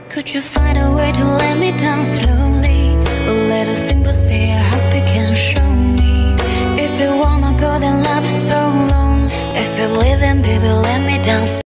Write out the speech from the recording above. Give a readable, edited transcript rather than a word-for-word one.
Could you find a way to let me down slow?